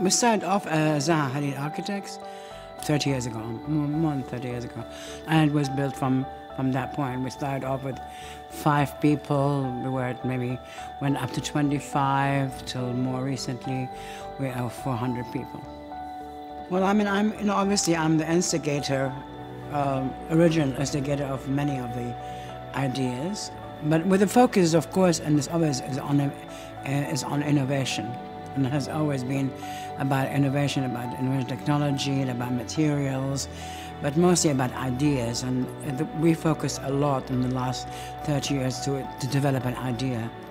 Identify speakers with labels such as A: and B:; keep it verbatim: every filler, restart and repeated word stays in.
A: We started off as Zaha Hadid Architects thirty years ago, more than thirty years ago. And it was built from, from that point. We started off with five people. We were at maybe, went up to twenty-five, till more recently, we are four hundred people. Well, I mean, I'm, you know, obviously I'm the instigator, um, original instigator of many of the ideas. But with the focus, of course, and this always is on, uh, is on innovation. And it has always been about innovation, about innovation technology, and about materials, but mostly about ideas. And we focused a lot in the last thirty years to, to develop an idea.